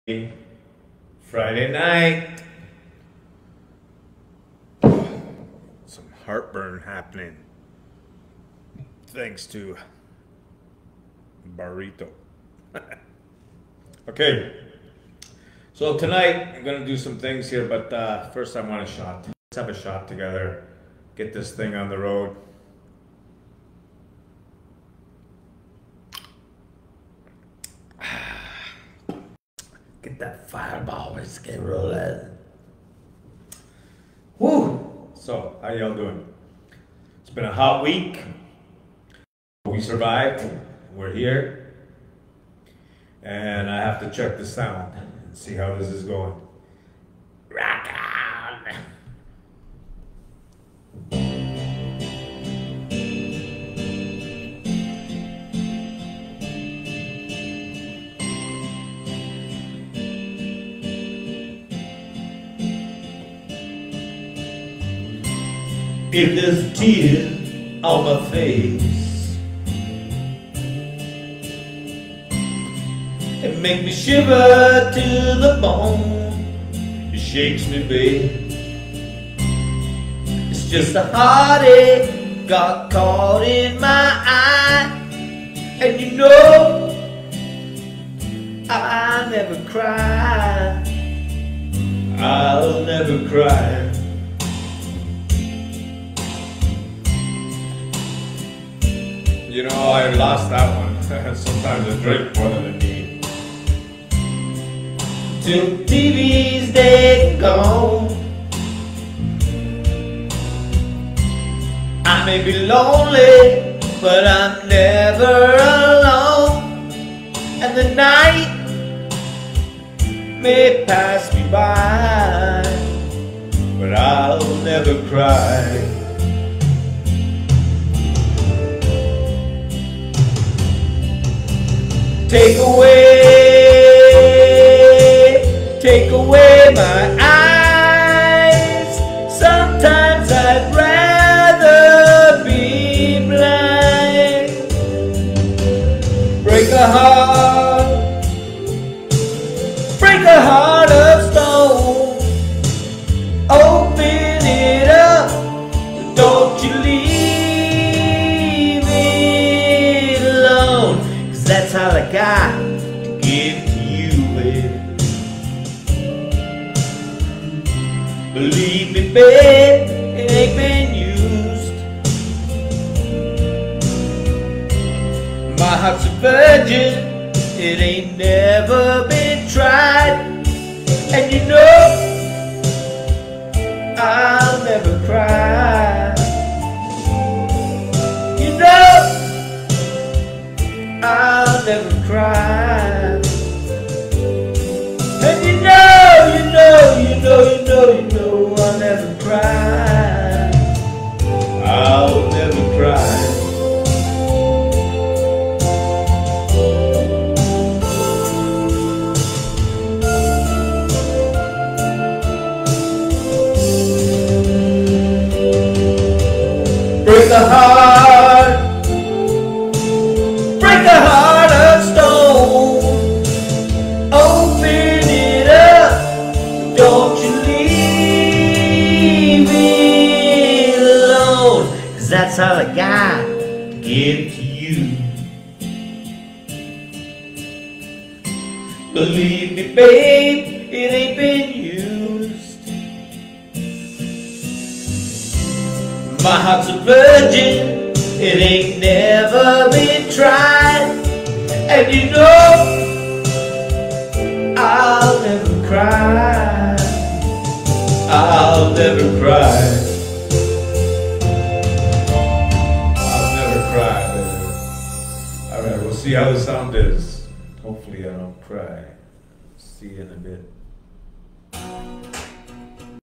Friday night. Some heartburn happening thanks to burrito. Okay, so tonight I'm gonna do some things here, but first I want a shot. Let's have a shot together, get this thing on the road. Get that fireball whiskey rolling. Woo! So, how y'all doing? It's been a hot week. We survived. We're here. And I have to check the sound and see how this is going. Rock on! If there's a tear on my face, it makes me shiver to the bone. It shakes me, babe. It's just a heartache got caught in my eye. And you know I never cry. I'll never cry. You know, I lost that one. Sometimes I drink more than I need. Till TV's dead and gone, I may be lonely, but I'm never alone. And the night may pass me by, but I'll never cry. Take away my eyes. Sometimes I'd rather be blind. Break a heart of stone. Open it up, don't you leave it alone. 'Cause that's all I got to give to you, baby. Believe me, babe, it ain't been used. My heart's a virgin, it ain't never been tried. And you know I'll never cry. You know I'll never cry. And you know I'll never cry. I'll never cry. Break a heart of stone. Open it up, don't you leave it alone. 'Cause that's all I got to give to you. Believe me, babe, it ain't been used. My heart's a virgin, it ain't never been tried. And you know I'll never cry. I'll never cry. I'll never cry, baby. Alright, we'll see how the sound is. Hopefully I don't cry. See you in a bit.